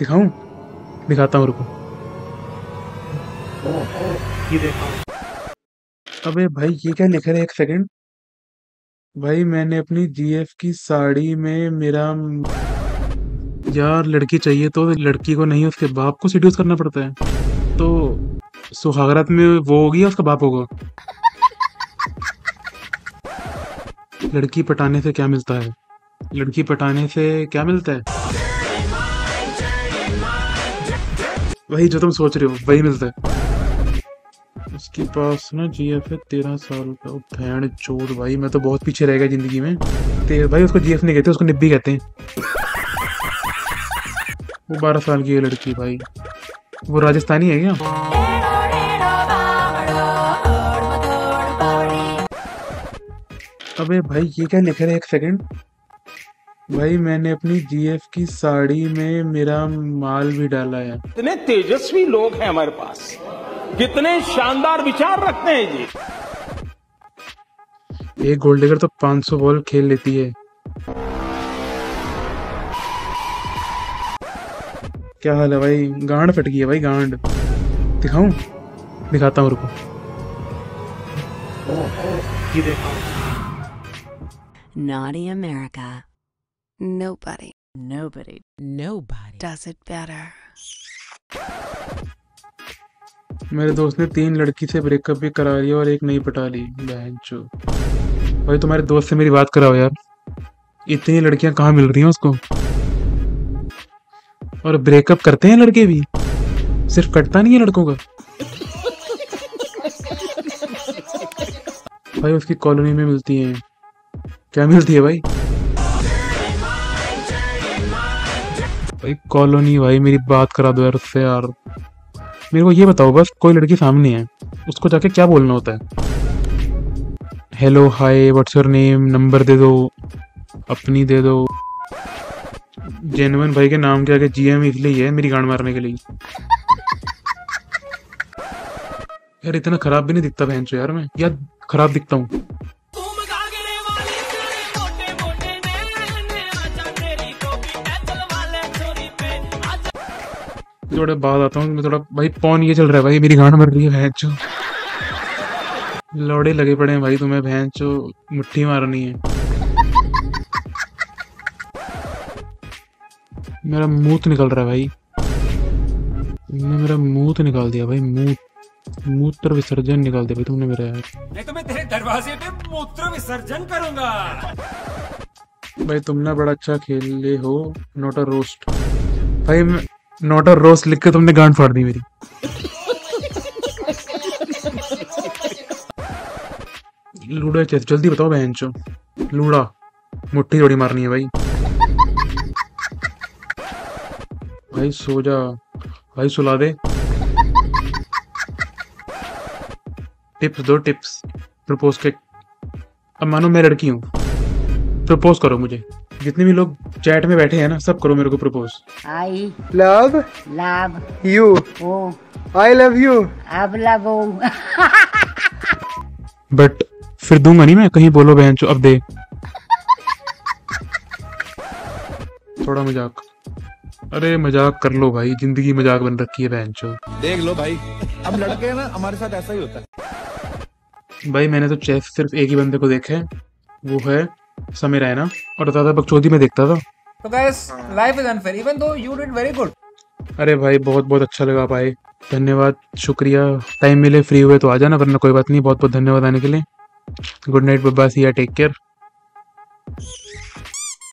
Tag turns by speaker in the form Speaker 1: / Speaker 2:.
Speaker 1: दिखाऊं? दिखाता हूँ, रुको। ये देखो। अबे भाई ये क्या लिखा है, एक सेकंड। भाई मैंने अपनी जीएफ की साड़ी में मेरा यार लड़की चाहिए तो लड़की को नहीं, उसके बाप को सिड्यूस करना पड़ता है। तो सुहागरात में वो होगी या उसका बाप होगा? लड़की पटाने से क्या मिलता है? लड़की पटाने से क्या मिलता है? वही जो तुम सोच रहे हो, वही मिलता है। उसके पास ना जीएफ है 13 साल का। भैंड चोद भाई, मैं तो बहुत पीछे रह गया जिंदगी में। भाई उसको जीएफ नहीं कहते, उसको निब्बी कहते हैं। वो 12 साल की है लड़की भाई। वो राजस्थानी है क्या? अबे भाई ये क्या लिखा है, एक सेकंड। भाई मैंने अपनी जीएफ की साड़ी में मेरा माल भी डाला है।
Speaker 2: इतने तेजस्वी लोग हैं हमारे पास, कितने शानदार विचार रखते हैं जी।
Speaker 1: एक गोल्ड डिगर तो 500 बॉल खेल लेती है। क्या हाल है भाई? गांड फट गई है भाई, गांड। दिखाऊं? दिखाता हूँ, रुको। ये देखो।
Speaker 3: Naughty America. Nobody does it better.
Speaker 1: मेरे दोस्त ने 3 लड़की से ब्रेकअप भी करा लिया और एक नहीं पटा ली। बहनचो। भाई तुम्हारे दोस्त से मेरी बात कराओ यार। इतनी लड़कियां कहाँ मिल रही हैं उसको? और ब्रेकअप करते हैं लड़के भी, सिर्फ कटता नहीं है लड़कों का। भाई उसकी कॉलोनी में मिलती हैं। क्या मिलती है भाई? भाई कॉलोनी, भाई मेरी बात करा दो यार उससे यार। मेरे को ये बताओ बस, कोई लड़की सामने है, उसको जाके क्या बोलना होता है? Hello, hi, what's your name, number दे दो, अपनी दे दो। जेनवन भाई के नाम के आगे जीएम इसलिए है मेरी गांड मारने के लिए। यार इतना खराब भी नहीं दिखता भैंचो यार, मैं यार खराब दिखता हूँ। थोड़ा बाद आता हूँ मैं, थोड़ा भाई पौन ये चल रहा है भाई, मेरी गांड मर रही है भैंचो। लौड़े लगे पड़े हैं भाई, तुम्हें भैंचो मुट्ठी मारनी है। मेरा मूत निकल रहा है भाई, तुमने मेरा मूत निकाल दिया भाई। मूत्र विसर्जन निकाल दिया भाई तुमने मेरा यार।
Speaker 4: नहीं तो मैं तेरे दरवाजे पे मूत्र विसर्जन करूंगा।
Speaker 1: भाई तुम ना बड़ा अच्छा खेले हो। नॉट अ रोस्ट भाई, मैं नॉट अ रोस्ट लिख के तुमने गांड फाड़ दी मेरी। लूडा चेस जल्दी बताओ बहनचो। लूडा मुट्ठी थोड़ी मारनी है भाई। भाई सो जा भाई, सुला दे। टिप्स दो, टिप्स। प्रपोज के। अब मानो मैं लड़की हूँ, प्रपोज करो मुझे। जितने भी लोग चैट में बैठे हैं ना, सब करो मेरे को propose.
Speaker 5: I
Speaker 6: love you. I love you.
Speaker 5: अब लव
Speaker 1: बट फिर दूंगा नहीं मैं, कहीं बोलो बहनचो अब दे। थोड़ा मजाक, अरे मजाक कर लो भाई, जिंदगी मजाक बन रखी है बहनचो।
Speaker 7: देख लो भाई, अब लड़के हैं ना, हमारे साथ ऐसा ही होता है।
Speaker 1: भाई मैंने तो चेस सिर्फ एक ही बंदे को देखा है, वो है समय रैना, और ज्यादा बकचोदी में देखता था।
Speaker 4: तो guys, life is unfair even though you did very good.
Speaker 1: अरे भाई बहुत बहुत अच्छा लगा भाई, धन्यवाद, शुक्रिया। टाइम मिले फ्री हुए तो आ जाना, वरना कोई बात नहीं। बहुत बहुत धन्यवाद आने के लिए। Good night, bye bye, see ya, take care.